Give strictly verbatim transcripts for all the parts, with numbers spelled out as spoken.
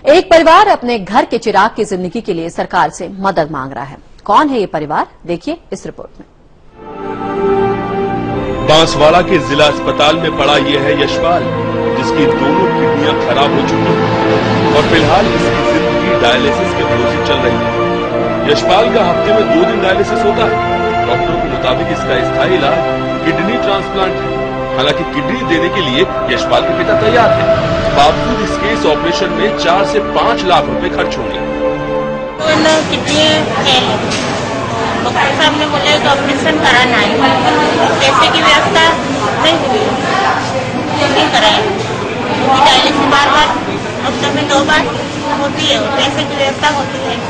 एक परिवार अपने घर के चिराग की जिंदगी के लिए सरकार से मदद मांग रहा है। कौन है ये परिवार, देखिए इस रिपोर्ट में। बांसवाड़ा के जिला अस्पताल में पड़ा यह है यशपाल, जिसकी दोनों किडनियां खराब हो चुकी हैं और फिलहाल इसकी जिंदगी डायलिसिस के भरोसे चल रही है। यशपाल का हफ्ते में दो दिन डायलिसिस होता है। डॉक्टरों के मुताबिक इसका स्थायी इलाज किडनी ट्रांसप्लांट है। हालांकि किडनी देने के लिए यशपाल के पिता तैयार हैं। बावजूद इसके इस ऑपरेशन में चार से पाँच लाख रुपए खर्च होंगे। किडनी डॉक्टर साहब ने बोला कि ऑपरेशन कराना है, पैसे की व्यवस्था नहीं हुई, नहीं कराए। डायलिसिस बार बार हफ्ते में दो बार होती है, पैसे की व्यवस्था होती है।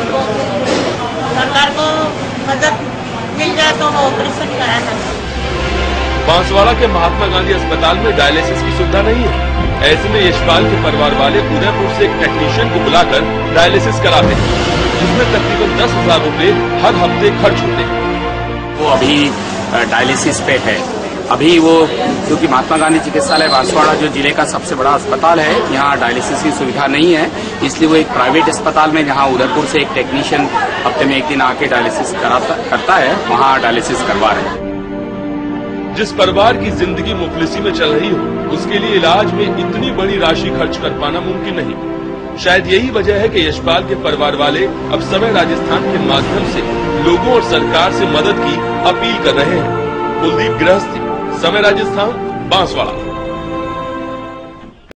सरकार को मदद मिल जाए तो ऑपरेशन कराना है। बांसवाड़ा के महात्मा गांधी अस्पताल में डायलिसिस की सुविधा नहीं है। ऐसे में यशपाल के परिवार वाले उदयपुर से एक टेक्नीशियन को बुलाकर डायलिसिस कराते हैं, जिसमें तकरीबन दस हजार रूपए हर हफ्ते खर्च होते हैं। वो अभी डायलिसिस पे है। अभी वो क्योंकि महात्मा गांधी चिकित्सालय बांसवाड़ा जो जिले का सबसे बड़ा अस्पताल है, यहाँ डायलिसिस की सुविधा नहीं है, इसलिए वो एक प्राइवेट अस्पताल में जहाँ उदयपुर से एक टेक्नीशियन हफ्ते में एक दिन आके डायलिसिस कराता करता है, वहाँ डायलिसिस करवा रहे हैं। जिस परिवार की जिंदगी मुफलिसी में चल रही हो, उसके लिए इलाज में इतनी बड़ी राशि खर्च कर पाना मुमकिन नहीं। शायद यही वजह है कि यशपाल के परिवार वाले अब समय राजस्थान के माध्यम से लोगों और सरकार से मदद की अपील कर रहे हैं। कुलदीप गृहस्थी, समय राजस्थान, बांसवाड़ा।